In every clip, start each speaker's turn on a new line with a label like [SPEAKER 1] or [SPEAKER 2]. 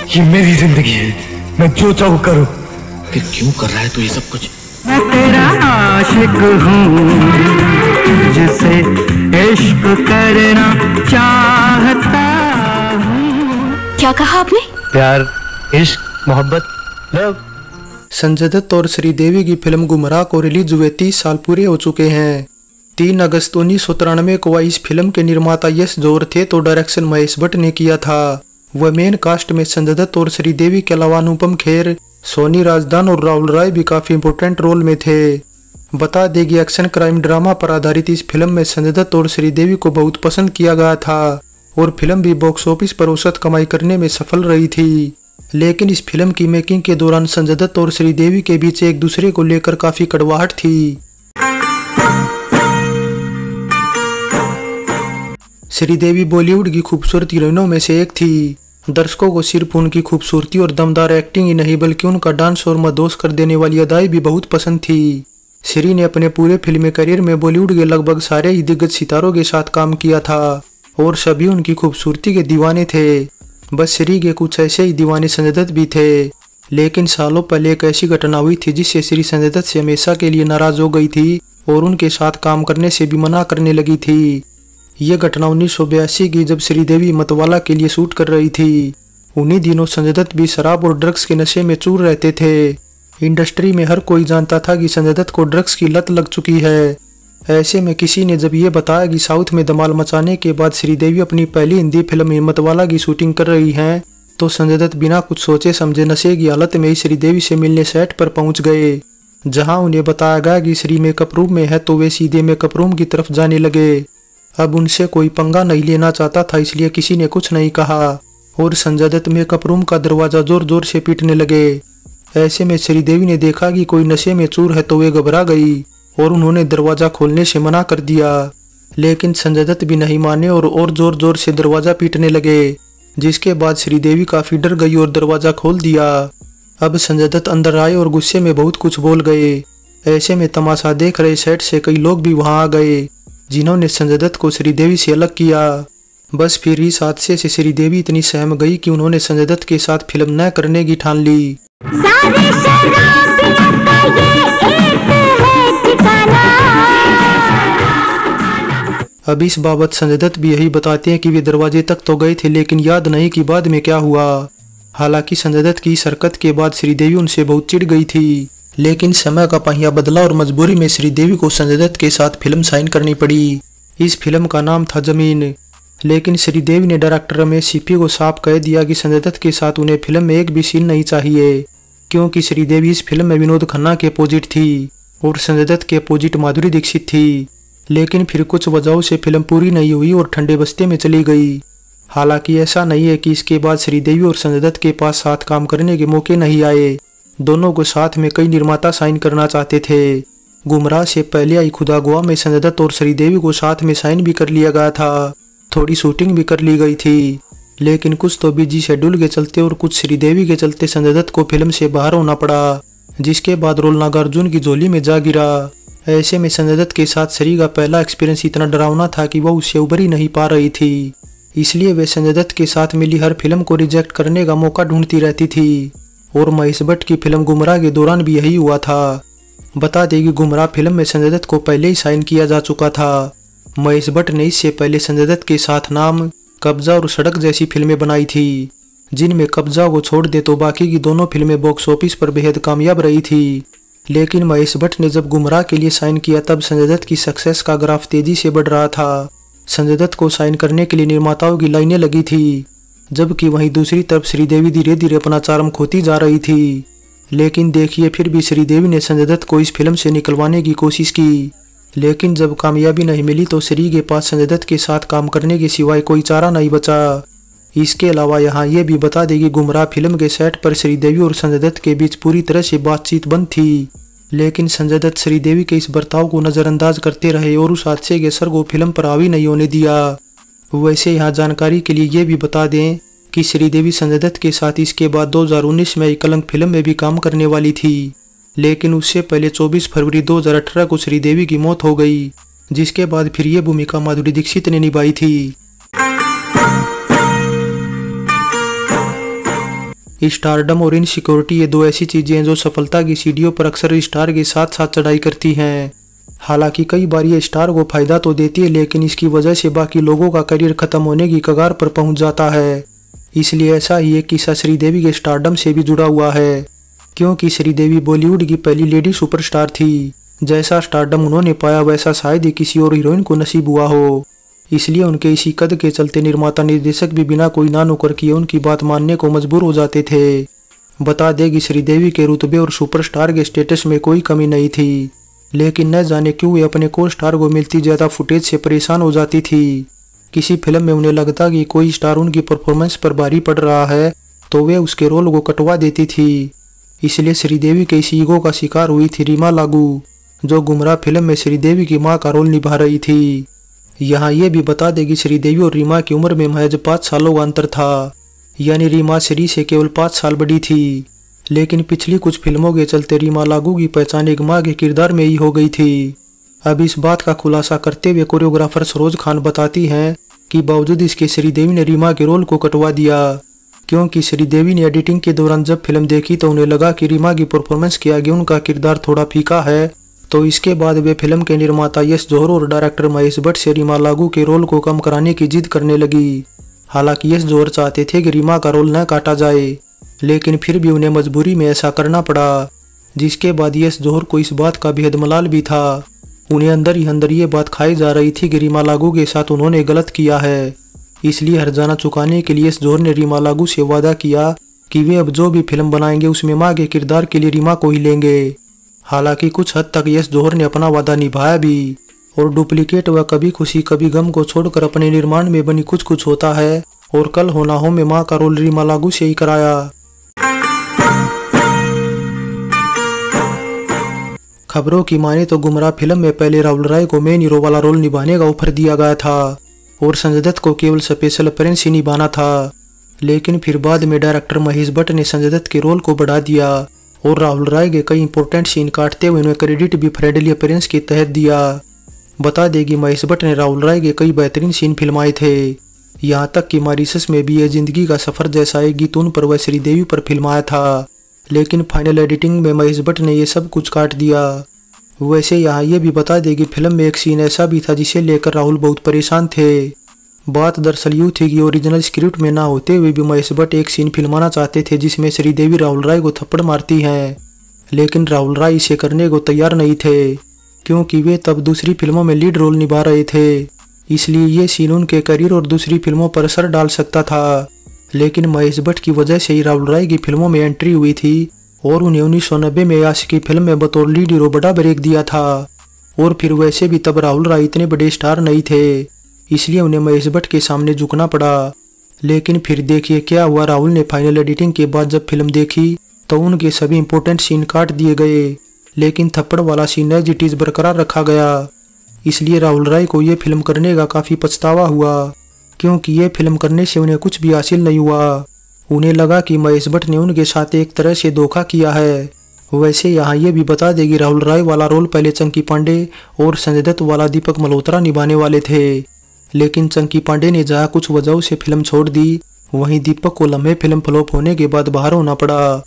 [SPEAKER 1] ये मेरी जिंदगी है, मैं जो चाहूँ करूँ।
[SPEAKER 2] फिर क्यों कर रहा है तू ये सब कुछ?
[SPEAKER 3] मैं तेरा आशिक हूँ, जिसे इश्क करना चाहता हूँ।
[SPEAKER 4] क्या कहा आपने?
[SPEAKER 1] प्यार, इश्क, मोहब्बत, लव।
[SPEAKER 5] संजय दत्त और श्रीदेवी की फिल्म गुमराह को रिलीज हुए 30 साल पूरे हो चुके हैं। 3 अगस्त 1993 को इस फिल्म के निर्माता यश जौहर थे तो डायरेक्शन महेश भट्ट ने किया था। वह मेन कास्ट में संजय दत्त और श्रीदेवी के अलावा अनुपम खेर, सोनी राजदान और राहुल राय भी काफी इंपोर्टेंट रोल में थे। बता दें कि एक्शन क्राइम ड्रामा पर आधारित इस फिल्म में संजय दत्त और श्रीदेवी को बहुत पसंद किया गया था और फिल्म भी बॉक्स ऑफिस पर औसत कमाई करने में सफल रही थी। लेकिन इस फिल्म की मेकिंग के दौरान संजय दत्त और श्रीदेवी के बीच एक दूसरे को लेकर काफी कड़वाहट थी। श्रीदेवी बॉलीवुड की खूबसूरत हीरोइनों में से एक थी। दर्शकों को सिर्फ उनकी खूबसूरती और दमदार एक्टिंग ही नहीं बल्कि उनका डांस और मदहोश कर देने वाली अदाएं भी बहुत पसंद थी। श्री ने अपने पूरे फिल्मी करियर में बॉलीवुड के लगभग सारे ही दिग्गज सितारों के साथ काम किया था और सभी उनकी खूबसूरती के दीवाने थे। बस श्री के कुछ ऐसे ही दीवाने संजय दत्त भी थे। लेकिन सालों पहले एक ऐसी घटना हुई थी जिससे श्री संजय दत्त से हमेशा के लिए नाराज हो गई थी और उनके साथ काम करने से भी मना करने लगी थी। यह घटना 1982 की, जब श्रीदेवी मतवाला के लिए शूट कर रही थी। उन्हीं दिनों संजय दत्त भी शराब और ड्रग्स के नशे में चूर रहते थे। इंडस्ट्री में हर कोई जानता था कि संजय दत्त को ड्रग्स की लत लग चुकी है। ऐसे में किसी ने जब ये बताया कि साउथ में धमाल मचाने के बाद श्रीदेवी अपनी पहली हिंदी फिल्म हिम्मतवाला की शूटिंग कर रही हैं, तो संजय दत्त बिना कुछ सोचे समझे नशे की हालत में ही श्रीदेवी से मिलने सेट पर पहुंच गए। जहां उन्हें बताया गया कि श्री मेकअप रूम में है तो वे सीधे मेकअप रूम की तरफ जाने लगे। अब उनसे कोई पंगा नहीं लेना चाहता था, इसलिए किसी ने कुछ नहीं कहा और संजय दत्त मेकअप रूम का दरवाजा जोर जोर से पीटने लगे। ऐसे में श्रीदेवी ने देखा कि कोई नशे में चूर है तो वे घबरा गई और उन्होंने दरवाजा खोलने से मना कर दिया। लेकिन संजय दत्त भी नहीं माने और जोर जोर से दरवाजा पीटने लगे, जिसके बाद श्रीदेवी काफी डर गई और दरवाजा खोल दिया। अब संजय दत्त अंदर आए और गुस्से में बहुत कुछ बोल गए। ऐसे में तमाशा देख रहे सेट से कई लोग भी वहां आ गए, जिन्होंने संजय दत्त को श्रीदेवी से अलग किया। बस फिर इस हादसे से श्रीदेवी इतनी सहम गई कि उन्होंने संजय दत्त के साथ फिल्म न करने की ठान ली। अब इस बाबत संजय दत्त भी यही बताते हैं कि वे दरवाजे तक तो गए थे लेकिन याद नहीं कि बाद में क्या हुआ। हालांकि संजय दत्त की इस हरकत के बाद श्रीदेवी उनसे बहुत चिढ़ गई थी, लेकिन समय का पहिया बदला और मजबूरी में श्रीदेवी को संजय दत्त के साथ फिल्म साइन करनी पड़ी। इस फिल्म का नाम था जमीन। लेकिन श्रीदेवी ने डायरेक्टर रमेश सिप्पी को साफ कह दिया कि संजय दत्त के साथ उन्हें फिल्म में एक भी सीन नहीं चाहिए, क्योंकि श्रीदेवी इस फिल्म में विनोद खन्ना के अपोजिट थी और संजय दत्त के अपोजिट माधुरी दीक्षित थी। लेकिन फिर कुछ वजहों से फिल्म पूरी नहीं हुई और ठंडे बस्ते में चली गई। हालांकि ऐसा नहीं है कि इसके बाद श्रीदेवी और संजय दत्त के पास साथ काम करने के मौके नहीं आए। दोनों को साथ में कई निर्माता साइन करना चाहते थे। गुमराह से पहले आई खुदा गवाह में संजय दत्त और श्रीदेवी को साथ में साइन भी कर लिया गया था। थोड़ी शूटिंग भी कर ली गई थी, लेकिन कुछ तो बिजी शेड्यूल के चलते और कुछ श्रीदेवी के चलते संजय दत्त को फिल्म से बाहर होना पड़ा, जिसके बाद रोल नागार्जुन की झोली में जा गिरा। ऐसे में संजय दत्त के साथ श्री का पहला एक्सपीरियंस इतना डरावना था कि वह उससे उबर ही नहीं पा रही थी। इसलिए वे संजय दत्त के साथ मिली हर फिल्म को रिजेक्ट करने का मौका ढूंढती रहती थी और महेश भट्ट की फिल्म गुमराह के दौरान भी यही हुआ था। बता दें कि गुमराह फिल्म में संजय दत्त को पहले ही साइन किया जा चुका था। महेश भट्ट ने इससे पहले संजय दत्त के साथ नाम, कब्जा और सड़क जैसी फिल्में बनाई थी, जिनमें कब्जा को छोड़ दे तो बाकी की दोनों फिल्में बॉक्स ऑफिस पर बेहद कामयाब रही थी। लेकिन महेश भट्ट ने जब गुमराह के लिए साइन किया तब संजय दत्त की सक्सेस का ग्राफ तेजी से बढ़ रहा था। संजय दत्त को साइन करने के लिए निर्माताओं की लाइनें लगी थी, जबकि वहीं दूसरी तरफ श्रीदेवी धीरे धीरे अपना चार्म खोती जा रही थी। लेकिन देखिए, फिर भी श्रीदेवी ने संजय दत्त को इस फिल्म से निकलवाने की कोशिश की, लेकिन जब कामयाबी नहीं मिली तो श्री के पास संजय दत्त के साथ काम करने के सिवाय कोई चारा नहीं बचा। इसके अलावा यहाँ ये भी बता दें कि गुमराह फिल्म के सेट पर श्रीदेवी और संजय दत्त के बीच पूरी तरह से बातचीत बंद थी, लेकिन संजय दत्त श्रीदेवी के इस बर्ताव को नज़रअंदाज करते रहे और उस हादसे के असर को फिल्म पर हावी नहीं होने दिया। वैसे यहाँ जानकारी के लिए ये भी बता दें कि श्रीदेवी संजय दत्त के साथ इसके बाद 2019 में कलंक फिल्म में भी काम करने वाली थी, लेकिन उससे पहले 24 फरवरी 2018 को श्रीदेवी की मौत हो गई, जिसके बाद फिर ये भूमिका माधुरी दीक्षित ने निभाई थी। स्टारडम और इनसिक्योरिटी ये दो ऐसी चीजें हैं जो सफलता की सीढ़ियों पर अक्सर स्टार के साथ साथ चढ़ाई करती हैं। हालांकि कई बार ये स्टार को फायदा तो देती है, लेकिन इसकी वजह से बाकी लोगों का करियर खत्म होने की कगार पर पहुंच जाता है। इसलिए ऐसा ही एक किस्सा श्रीदेवी के स्टारडम से भी जुड़ा हुआ है, क्योंकि श्रीदेवी बॉलीवुड की पहली लेडी सुपरस्टार थी। जैसा स्टारडम उन्होंने पाया वैसा शायद ही किसी और हीरोइन को नसीब हुआ हो। इसलिए उनके इसी कद के चलते निर्माता निर्देशक भी बिना कोई ना नुकर किए उनकी बात मानने को मजबूर हो जाते थे। बता दें कि श्रीदेवी के रुतबे और सुपरस्टार के स्टेटस में कोई कमी नहीं थी, लेकिन न जाने क्यों वे अपने को स्टार को मिलती ज्यादा फुटेज से परेशान हो जाती थी। किसी फिल्म में उन्हें लगता कि कोई स्टार उनकी परफॉर्मेंस पर भारी पड़ रहा है तो वे उसके रोल को कटवा देती थी। इसलिए श्रीदेवी के इस ईगो का शिकार हुई थी रीमा लागू, जो गुमराह फिल्म में श्रीदेवी की मां का रोल निभा रही थी। यहाँ ये भी बता देगी श्रीदेवी और रीमा की उम्र में महज 5 सालों का अंतर था, यानी रीमा श्री से केवल 5 साल बड़ी थी। लेकिन पिछली कुछ फिल्मों के चलते रीमा लागू की पहचान एक मां के किरदार में ही हो गई थी। अब इस बात का खुलासा करते हुए कोरियोग्राफर सरोज खान बताती हैं कि बावजूद इसके श्रीदेवी ने रीमा के रोल को कटवा दिया, क्योंकि श्रीदेवी ने एडिटिंग के दौरान जब फिल्म देखी तो उन्हें लगा कि रीमा की परफॉर्मेंस के आगे उनका किरदार थोड़ा फीका है। तो इसके बाद वे फिल्म के निर्माता यश जौहर और डायरेक्टर महेश भट्ट से रीमा लागू के रोल को कम कराने की जिद करने लगी। हालांकि यश जौहर चाहते थे कि रीमा का रोल न काटा जाए, लेकिन फिर भी उन्हें मजबूरी में ऐसा करना पड़ा। जिसके बाद यश जौहर को इस बात का बेहद मलाल भी था। उन्हें अंदर ही अंदर ये बात खाई जा रही थी कि रीमा लागू के साथ उन्होंने गलत किया है। इसलिए हर्जाना चुकाने के लिए यश जौहर ने रीमा लागू से वादा किया कि वे अब जो भी फिल्म बनाएंगे उसमें मां के किरदार के लिए रीमा को ही लेंगे। हालांकि कुछ हद तक यश जौहर ने अपना वादा निभाया भी और डुप्लीकेट व कभी खुशी कभी गम को छोड़कर अपने निर्माण में बनी कुछ कुछ होता है और कल हो ना हो में मां का रोल रीमा लागू से ही कराया। खबरों की माने तो गुमराह फिल्म में पहले राहुल राय को मेन हीरो वाला रोल निभाने का ऑफर दिया गया था और संजय दत्त को केवल स्पेशल अपीयरेंस ही निभाना था। लेकिन फिर बाद में डायरेक्टर महेश भट्ट ने संजय दत्त के रोल को बढ़ा दिया और राहुल राय के कई इंपॉर्टेंट सीन काटते हुए उन्हें क्रेडिट भी फ्रेंडली अपीयरेंस के तहत दिया। बता देगी महेश भट्ट ने राहुल राय के कई बेहतरीन सीन फिल्माए थे, यहाँ तक कि मॉरिशस में भी ये जिंदगी का सफर जैसा एक गीत उन पर व श्रीदेवी पर फिल्माया था। लेकिन फाइनल एडिटिंग में महेश भट्ट ने ये सब कुछ काट दिया। वैसे यहाँ ये भी बता देगी फिल्म में एक सीन ऐसा भी था जिसे लेकर राहुल बहुत परेशान थे। बात दरअसल यूँ थी कि ओरिजिनल स्क्रिप्ट में ना होते हुए भी महेश भट्ट एक सीन फिल्माना चाहते थे जिसमें श्रीदेवी राहुल राय को थप्पड़ मारती हैं, लेकिन राहुल राय इसे करने को तैयार नहीं थे क्योंकि वे तब दूसरी फिल्मों में लीड रोल निभा रहे थे। इसलिए ये सीन उनके करियर और दूसरी फिल्मों पर असर डाल सकता था। लेकिन महेश भट्ट की वजह से ही राहुल राय की फिल्मों में एंट्री हुई थी और उन्हें 1990 में आशिकी फिल्म में बतौर लीड हीरो बड़ा ब्रेक दिया था। और फिर वैसे भी तब राहुल राय इतने बड़े स्टार नहीं थे, इसलिए उन्हें महेश भट्ट के सामने झुकना पड़ा। लेकिन फिर देखिए क्या हुआ। राहुल ने फाइनल एडिटिंग के बाद जब फिल्म देखी तो उनके सभी इंपॉर्टेंट सीन काट दिए गए, लेकिन थप्पड़ वाला सीन एज इट इज बरकरार रखा गया। इसलिए राहुल राय को ये फिल्म करने का काफ़ी पछतावा हुआ, क्योंकि ये फिल्म करने से उन्हें कुछ भी हासिल नहीं हुआ। उन्हें लगा कि महेश भट्ट ने उनके साथ एक तरह से धोखा किया है। वैसे यहाँ ये भी बता देगी राहुल राय वाला रोल पहले चंकी पांडे और संजय दत्त वाला दीपक मल्होत्रा निभाने वाले थे, लेकिन चंकी पांडे ने जहाँ कुछ वजहों से फिल्म छोड़ दी, वहीं दीपक को लम्हे फिल्म फ्लॉप होने के बाद बाहर होना पड़ा।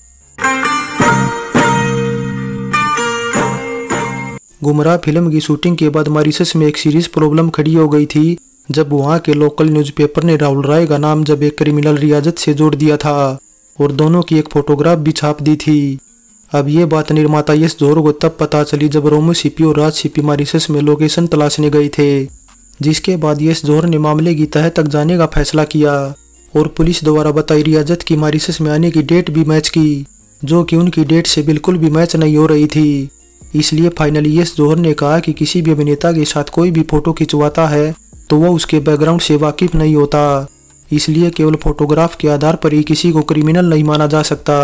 [SPEAKER 5] गुमराह फिल्म की शूटिंग के बाद मॉरिशस में एक सीरियस प्रॉब्लम खड़ी हो गई थी जब वहां के लोकल न्यूज़पेपर ने राहुल राय का नाम जब एक क्रिमिनल रियाजत से जोड़ दिया था और दोनों की एक फोटोग्राफ भी छाप दी थी। अब ये बात निर्माता यश जौहर को तब पता चली जब रोमो सीपी और राज सीपी मॉरिशस में लोकेशन तलाशने गए थे, जिसके बाद यश जौहर ने मामले की तह तक जाने का फैसला किया और पुलिस द्वारा बताई रियाजत की मॉरिशस में आने की डेट भी मैच की, जो कि उनकी डेट से बिल्कुल भी मैच नहीं हो रही थी। इसलिए फाइनली यश जौहर ने कहा कि किसी भी अभिनेता के साथ कोई भी फोटो खिंचवाता है तो वह उसके बैकग्राउंड से वाकिफ नहीं होता, इसलिए केवल फोटोग्राफ के आधार पर ही किसी को क्रिमिनल नहीं माना जा सकता।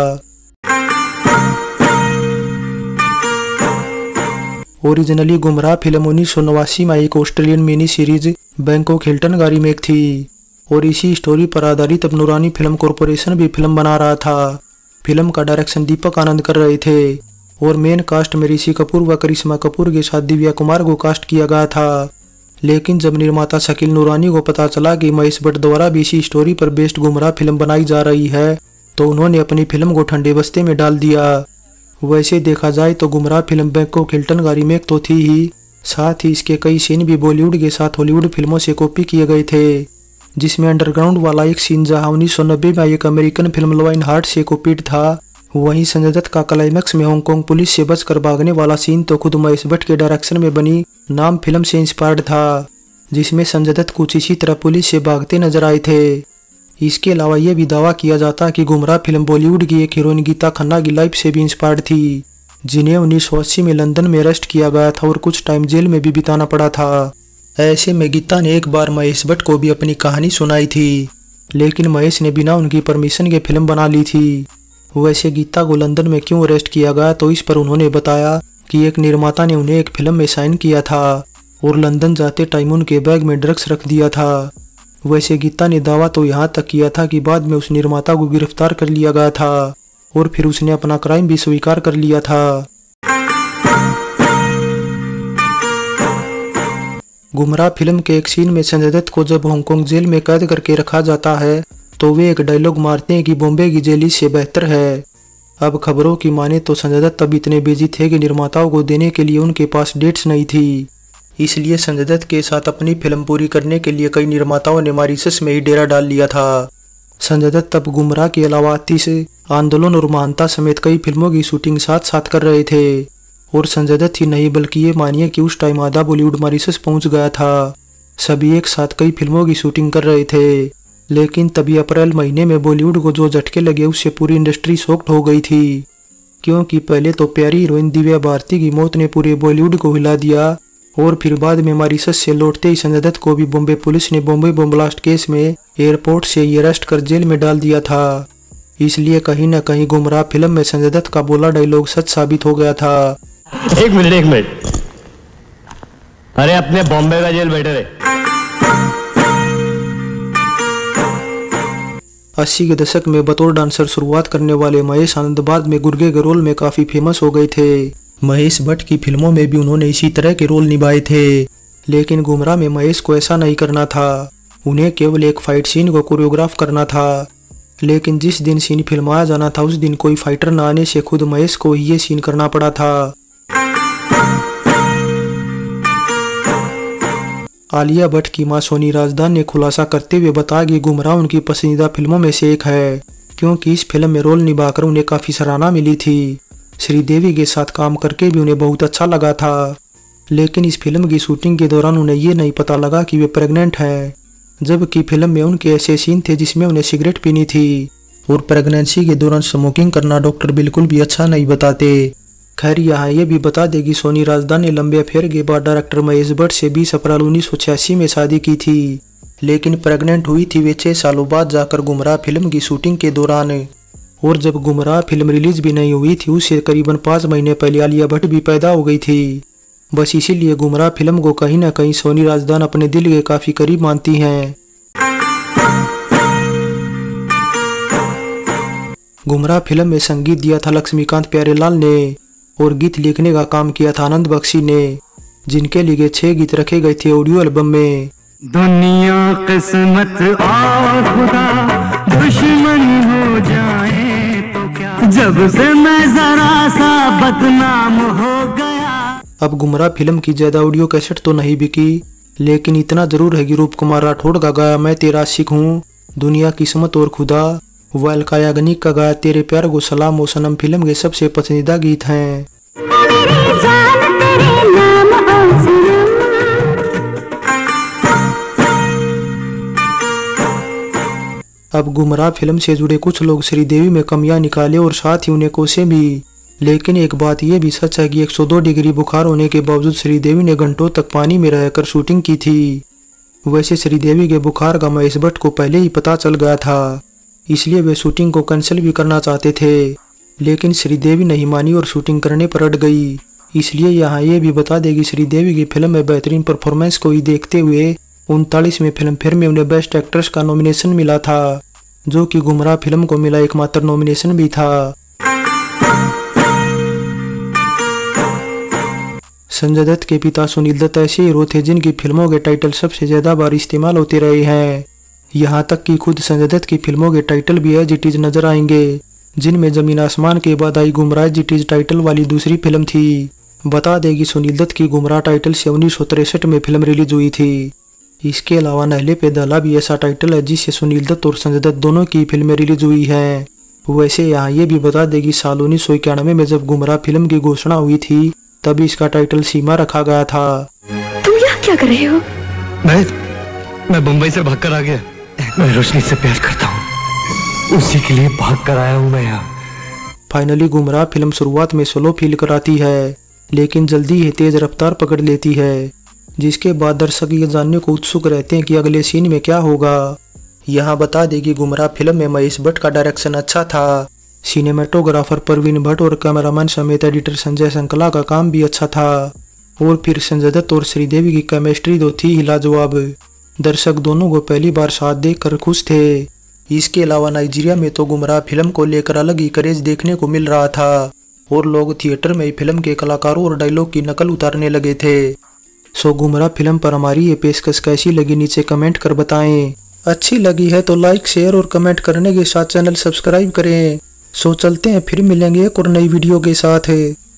[SPEAKER 5] ओरिजिनली गुमराह फिल्म 1989 में एक Australian mini series Bangkok Hilton का रीमेक थी और इसी स्टोरी पर आधारित अब नूरानी फिल्म कॉरपोरेशन भी फिल्म बना रहा था। फिल्म का डायरेक्शन दीपक आनंद कर रहे थे और मेन कास्ट में ऋषि कपूर व करिश्मा कपूर के साथ दिव्या कुमार को कास्ट किया गया था। लेकिन जब निर्माता शकील नूरानी को पता चला कि महेश भट्ट द्वारा भी इसी स्टोरी पर बेस्ड गुमराह फिल्म बनाई जा रही है तो उन्होंने अपनी फिल्म को ठंडे बस्ते में डाल दिया। वैसे देखा जाए तो गुमराह फिल्म बैंकॉक हिल्टन का रीमेक तो थी ही, साथ ही इसके कई सीन भी बॉलीवुड के साथ हॉलीवुड फिल्मों से कॉपी किए गए थे, जिसमें अंडरग्राउंड वाला एक सीन जहां 1990 में एक American film love in heart से कॉपीड था, वहीं संजय दत्त का क्लाइमैक्स में हांगकांग पुलिस से बचकर भागने वाला सीन तो खुद महेश भट्ट के डायरेक्शन में बनी नाम फिल्म से इंस्पायर्ड था, जिसमें संजय दत्त कुछ इसी तरह पुलिस से भागते नजर आए थे। इसके अलावा यह भी दावा किया जाता कि गुमराह फिल्म बॉलीवुड की एक हीरोइन गीता खन्ना की लाइफ से भी इंस्पायर्ड थी, जिन्हें 1980 में लंदन में अरेस्ट किया गया था और कुछ टाइम जेल में भी बिताना पड़ा था। ऐसे में गीता ने एक बार महेश भट्ट को भी अपनी कहानी सुनाई थी, लेकिन महेश ने बिना उनकी परमिशन के फिल्म बना ली थी। वैसे गीता को लंदन में क्यों अरेस्ट किया गया, तो इस पर उन्होंने बताया कि एक निर्माता ने उन्हें एक फिल्म में साइन किया था और लंदन जाते टाइम उनके बैग में ड्रग्स रख दिया था। वैसे गीता ने दावा तो यहाँ तक किया था कि बाद में उस निर्माता को गिरफ्तार कर लिया गया था और फिर उसने अपना क्राइम भी स्वीकार कर लिया था। गुमराह फिल्म के एक सीन में संजय दत्त को जब हांगकांग जेल में कैद करके रखा जाता है तो वे एक डायलॉग मारते हैं कि बॉम्बे की जेल इससे बेहतर है। अब खबरों की माने तो संजय दत्त तब इतने बिजी थे कि निर्माताओं को देने के लिए उनके पास डेट्स नहीं थी, इसलिए संजय दत्त के साथ अपनी फिल्म पूरी करने के लिए कई निर्माताओं ने मॉरीशस में ही डेरा डाल लिया था। संजय दत्त तब गुमराह के अलावा आतिश, आंदोलन और महानता समेत कई फिल्मों की शूटिंग साथ साथ कर रहे थे और संजय दत्त ही नहीं बल्कि ये मानिए कि उस टाइम आधा बॉलीवुड मॉरीशस पहुंच गया था। सभी एक साथ कई फिल्मों की शूटिंग कर रहे थे, लेकिन तभी अप्रैल महीने में बॉलीवुड को जो झटके लगे उससे पूरी इंडस्ट्री शॉक्ड हो गई थी, क्योंकि पहले तो प्यारी हीरोइन दिव्या भारती की मौत ने पूरे बॉलीवुड को हिला दिया और फिर बाद में मॉरीशस से लौटते ही संजय दत्त को भी बॉम्बे पुलिस ने बॉम्बे बम ब्लास्ट केस में एयरपोर्ट से ही अरेस्ट कर जेल में डाल दिया था। इसलिए कहीं न कहीं गुमराह फिल्म में संजय दत्त का बोला डायलॉग सच साबित हो गया था।
[SPEAKER 1] एक मिनट, अरे अपने बॉम्बे का जेल बेटर है।
[SPEAKER 5] 80 के दशक में बतौर डांसर शुरुआत करने वाले महेश आनंद बाद में गुर्गे के रोल में काफी फेमस हो गए थे। महेश भट्ट की फिल्मों में भी उन्होंने इसी तरह के रोल निभाए थे, लेकिन गुमराह में महेश को ऐसा नहीं करना था, उन्हें केवल एक फाइट सीन को कोरियोग्राफ करना था। लेकिन जिस दिन सीन फिल्माया जाना था उस दिन कोई फाइटर न आने से खुद महेश को ही ये सीन करना पड़ा था। आलिया भट्ट की मां सोनी राजदान ने खुलासा करते हुए बताया कि गुमराह उनकी पसंदीदा फिल्मों में से एक है, क्योंकि इस फिल्म में रोल निभाकर उन्हें काफी सराहना मिली थी। श्रीदेवी के साथ काम करके भी उन्हें बहुत अच्छा लगा था, लेकिन इस फिल्म की शूटिंग के दौरान उन्हें ये नहीं पता लगा कि वे प्रेग्नेंट हैं, जबकि फिल्म में उनके ऐसे सीन थे जिसमें उन्हें सिगरेट पीनी थी और प्रेगनेंसी के दौरान स्मोकिंग करना डॉक्टर बिल्कुल भी अच्छा नहीं बताते। खैर यहाँ ये भी बता देगी सोनी राजदान ने लंबे अफेयर के बाद डायरेक्टर महेश भट्ट से 20 अप्रैल 1986 में शादी की थी, लेकिन प्रेग्नेंट हुई थी वे 6 सालों बाद जाकर गुमराह फिल्म की शूटिंग के दौरान। और जब गुमराह फिल्म रिलीज भी नहीं हुई थी उससे करीबन 5 महीने पहले आलिया भट्ट भी पैदा हो गई थी। बस इसीलिए गुमराह फिल्म को कहीं ना कहीं सोनी राजदान अपने दिल के काफी करीब मानती हैं। गुमराह फिल्म में संगीत दिया था लक्ष्मीकांत प्यारेलाल ने और गीत लिखने का काम किया था आनंद बख्शी ने, जिनके लिए 6 गीत रखे गए थे ऑडियो एल्बम में।
[SPEAKER 3] दुनिया किस्मत और खुदा दुश्मन हो जाए तो क्या, जब से मैं जरा सा बदनाम हो गया।
[SPEAKER 5] अब गुमराह फिल्म की ज्यादा ऑडियो कैसेट तो नहीं बिकी, लेकिन इतना जरूर है कि रूप कुमार राठौड़ का गाया मैं तेरा आशिक हूँ, दुनिया किस्मत और खुदा, व अलका याग्निक का गाया तेरे प्यार को सलाम ओ सनम फिल्म के सबसे पसंदीदा गीत हैं। अब गुमराह फिल्म से जुड़े कुछ लोग श्रीदेवी में कमियां निकाले और साथ ही उन्हें कोसे भी, लेकिन एक बात यह भी सच है कि 102 डिग्री बुखार होने के बावजूद श्रीदेवी ने घंटों तक पानी में रहकर शूटिंग की थी। वैसे श्रीदेवी के बुखार का महेश भट्ट को पहले ही पता चल गया था, इसलिए वे शूटिंग को कैंसिल भी करना चाहते थे, लेकिन श्रीदेवी नहीं मानी और शूटिंग करने पर अड़ गई। इसलिए यहाँ ये भी बता देगी श्रीदेवी की फिल्म में बेहतरीन परफॉर्मेंस को ही देखते हुए 39वें फिल्म फेयर में उन्हें बेस्ट एक्ट्रेस का नॉमिनेशन मिला था, जो कि गुमराह फिल्म को मिला एकमात्र नॉमिनेशन भी था। संजय दत्त के पिता सुनील दत्त ऐसे हीरो थे जिनकी फिल्मों के टाइटल सबसे ज्यादा बार इस्तेमाल होते रहे हैं। यहाँ तक कि खुद संजय दत्त की फिल्मों के टाइटल भी एज इट इज नजर आएंगे, जिनमें जमीन आसमान के बाद आई गुमराह एज इट इज टाइटल वाली दूसरी फिल्म थी। बता दें कि सुनील दत्त की गुमराह टाइटल से 1963 में फिल्म रिलीज हुई थी। इसके अलावा नहले पे दला भी ऐसा टाइटल है जिससे सुनील दत्त और संजय दत्त दोनों की फिल्में रिलीज हुई हैं। वैसे यहाँ ये भी बता दें कि साल 1991 में जब गुमराह फिल्म की घोषणा हुई थी तभी इसका टाइटल सीमा रखा गया था।
[SPEAKER 4] तुम यहाँ क्या कर रहे हो?
[SPEAKER 1] मैं मुंबई से भागकर आ गया। मैं रोशनी से प्यार करता हूँ, उसी के लिए भाग कर आया हूँ मैं यहाँ।
[SPEAKER 5] फाइनली गुमराह फिल्म शुरुआत में स्लो फील कराती है, लेकिन जल्दी ही तेज रफ्तार पकड़ लेती है, जिसके बाद दर्शक ये जानने को उत्सुक रहते हैं कि अगले सीन में क्या होगा। यहाँ बता दें कि गुमराह फिल्म में महेश भट्ट का डायरेक्शन अच्छा था, सिनेमेटोग्राफर परवीन भट्ट और कैमरामैन समेत एडिटर संजय संकला का काम भी अच्छा था, और फिर संजय दत्त और श्रीदेवी की केमिस्ट्री तो थी ही लाजवाब। दर्शक दोनों को पहली बार साथ देखकर खुश थे। इसके अलावा नाइजीरिया में तो गुमराह फिल्म को लेकर अलग ही क्रेज देखने को मिल रहा था, और लोग थिएटर में फिल्म के कलाकारों और डायलॉग की नकल उतारने लगे थे। सो गुमराह फिल्म पर हमारी ये पेशकश कैसी लगी नीचे कमेंट कर बताएं। अच्छी लगी है तो लाइक शेयर और कमेंट करने के साथ चैनल सब्सक्राइब करें। सो चलते हैं, फिर मिलेंगे एक और नई वीडियो के साथ।